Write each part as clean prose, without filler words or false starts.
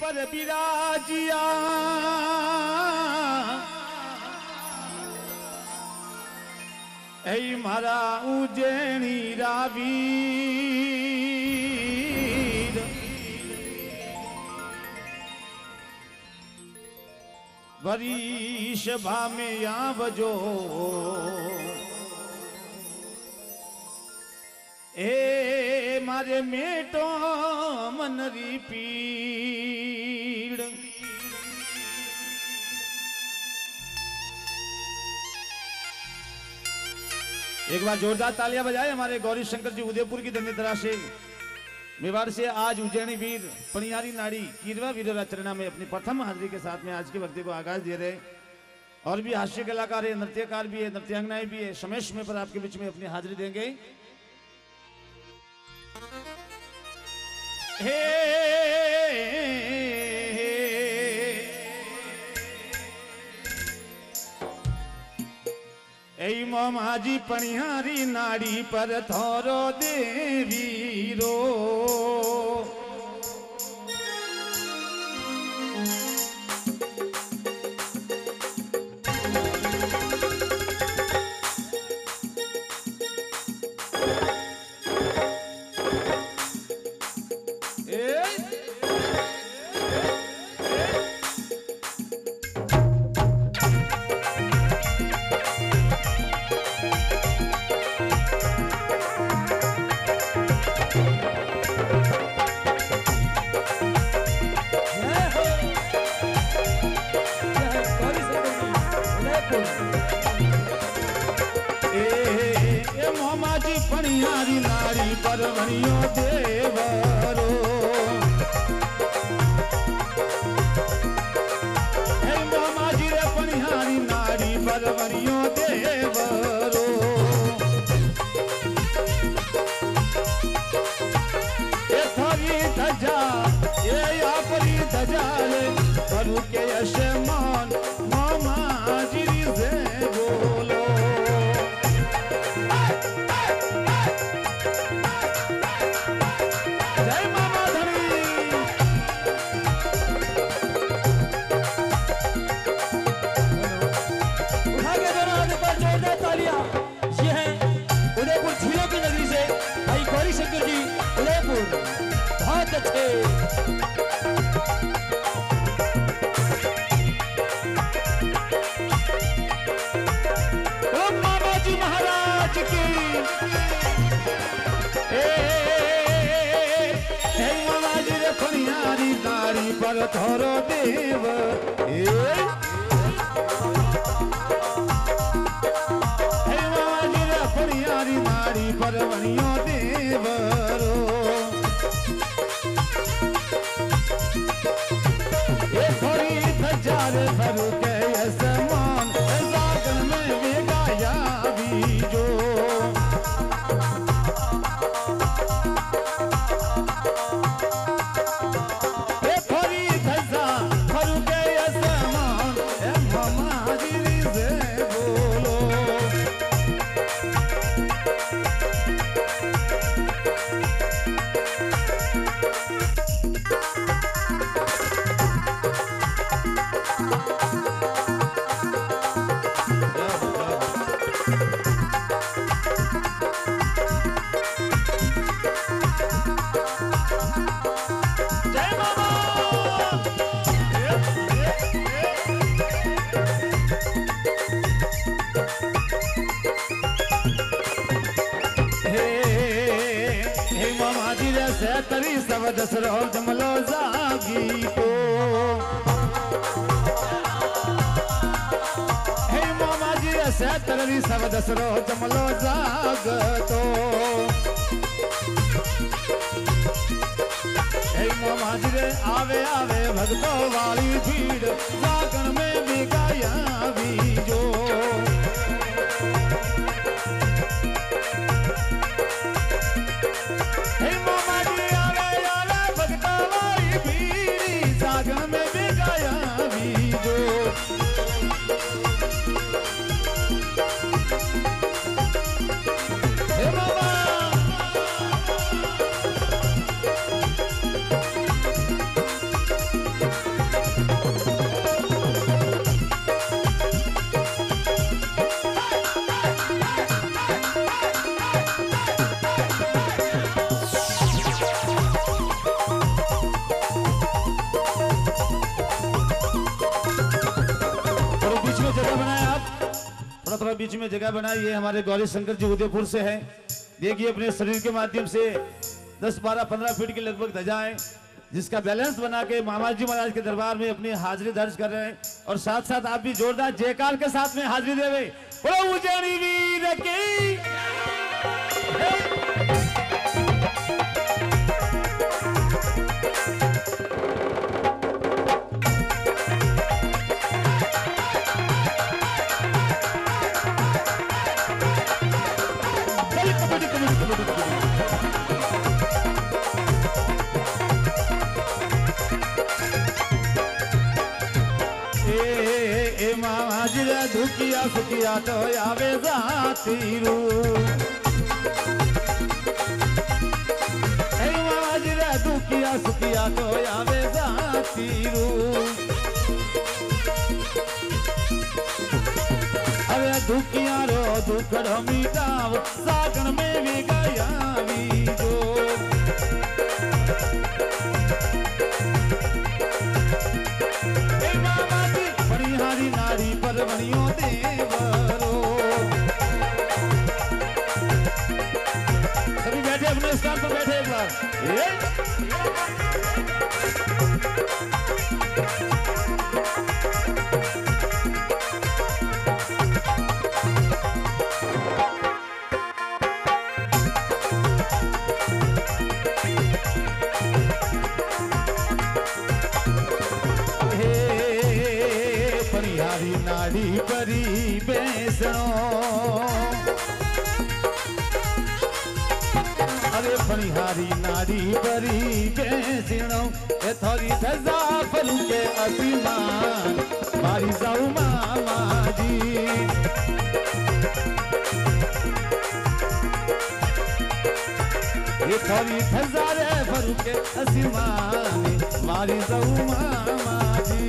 पर बिराजिया ऐ मारा उजेणी रावीर वरीश भा में या बजो ए मारे मेटो मनरी पीड़। एक बार जोरदार तालियां बजाए हमारे गौरी शंकर जी उदयपुर की धन्यतरा से मेवाड़ से आज उज्जैनी वीर पणियारी नाड़ी कीरवा वीर चरणा में अपनी प्रथम हाजिरी के साथ में आज के वक्तव्य को आगाज दे रहे। और भी हास्य कलाकार है, नृत्यकार भी है, नृत्यांगनाएं भी है, समय समय पर आपके बीच में अपनी हाजिरी देंगे। हे ऐ मामाजी पणियारी नाड़ी पर थोरो देवीरो पणियारी नारी परवणियो देवरो हे मामाजी रे पणियारी नारी परवणियो देवरो ए थोरी धजा ए आपरी धजा रे करू के यशमान मामाजी रे बोलो शंकर जी उदयपुर बहुत अच्छे। ओम मामाजी महाराज की हे मामाजी रे पणियारी नारी पर थोरो देव हे मामाजी रे पणियारी नारी परवणियो देवरो ये थोड़ी हजार भरू के समान जागन में भी गाया बीजो ये थोड़ी हजार भरू के समान मामाजी से बोलो तरी सब दसरो जमलो जागी को हे मामाजी से तरी सब दसरो जमलो जाग तो हे मामाजी रे आवे आवे भक्तों वाली भीड़ जागन में भी गाया बीजो सागन में भी गाया बीजो हे बाबा बीच में जगह बनाई है हमारे गौरी शंकर जी उदयपुर से है। देखिए अपने शरीर के माध्यम से 10, 12, 15 फीट की लगभग ध्वजा है, जिसका बैलेंस बना के मामा जी महाराज के दरबार में अपनी हाजिरी दर्ज कर रहे हैं। और साथ साथ आप भी जोरदार जयकार के साथ में हाजिरी देवे। बोलो उज्जैनी वीर की। धुकिया सुकिया तो आवे जाती रू माजिरा धुकिया सुकिया तो आवे जाती रू। अरे धुकिया रो दुखड़ मीटाव सागण में भी गया जो। नारी परवणियों देवरो सभी बैठे अपने स्थान पर बैठे एक बार। नाड़ी परी बेसणो अरे फणिहारी नाड़ी परी बेसणो ए थोड़ी धजा फलू के अभिमान मारी जाऊ मामा जी। ये थोड़ी धजा रे फलू के अभिमान मारी जाऊ मामा जी।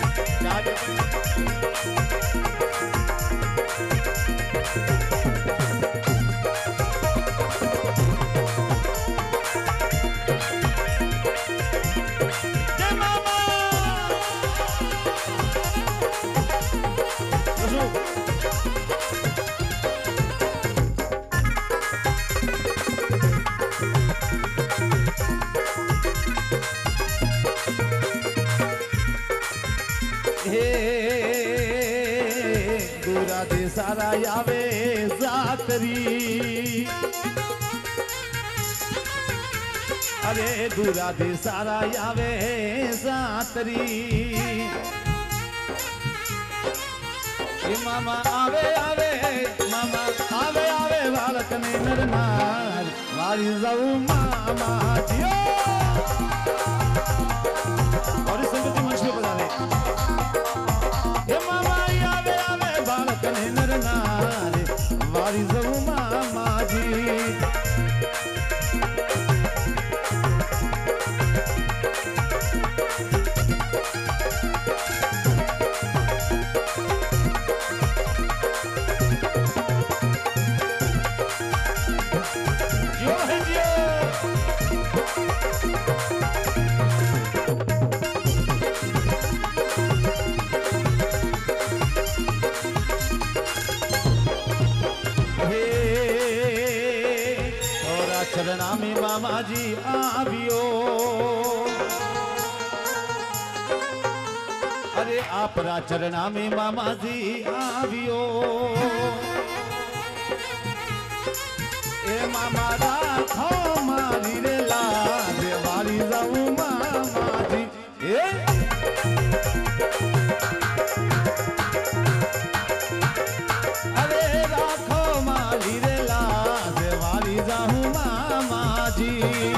सारा यावे जातरी अरे दूरा दे सारा यावे जातरी। मामा आवे आवे मामा आवे आवे बालक ने नरनार मारी जाऊ मामा जियो। और इस संगति मंच पे बजा ले मामा आवे आवे बालक ने नरनार मारी जाऊ मामा जी। चरणा में मामा जी आवियो अरे आपरा चरणा में मामा जी आवियो। ए मामा राखो मारी रे लाज मारी जाऊ मामा जी। अरे राखो मारी रे लाज मारी जाऊ मामा जी।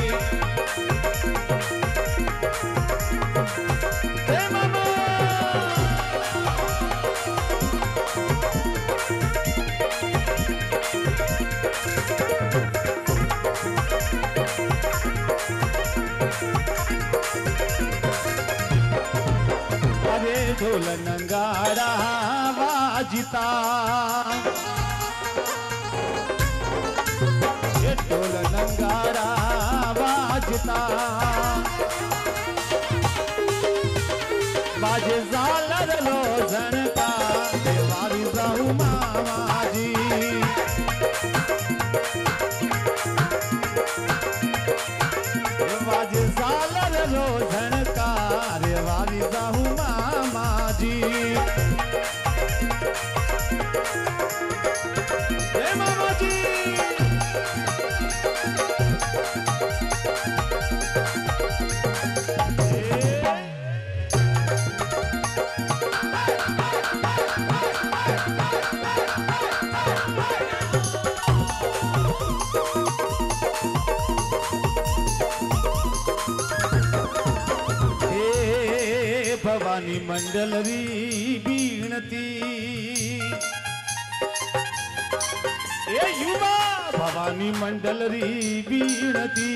मामा अरे ढोल नंगाड़ा बाजता ढोल नंगाड़ा बाजता बाजे झालर लो झणका देवारी जाऊ मामा भवानी मंडल री बीणती ए युवा भवानी मंडल री बीणती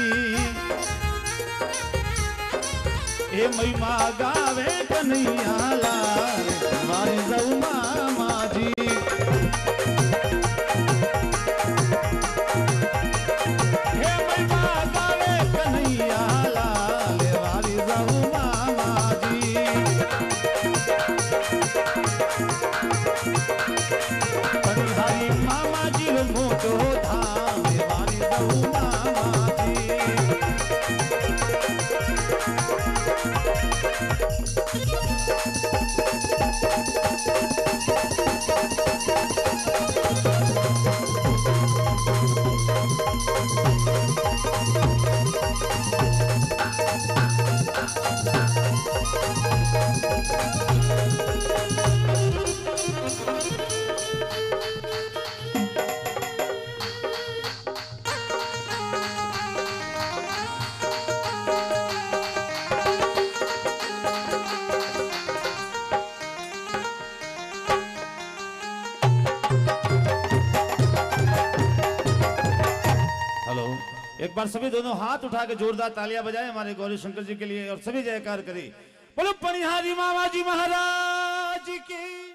ए महिमा गावे कन्हैया लाल मारे जाऊ मामाजी हे महिमा गावे कन्हैया लाल मारे जाऊ मामाजी परिहारी मामाजी रो मोटो धाम मारे जाऊ मामाजी एक बार सभी दोनों हाथ उठा के जोरदार तालियां बजाएं हमारे गौरी शंकर जी के लिए और सभी जयकार करें। बोलो पनिहारी मामा जी महाराज की।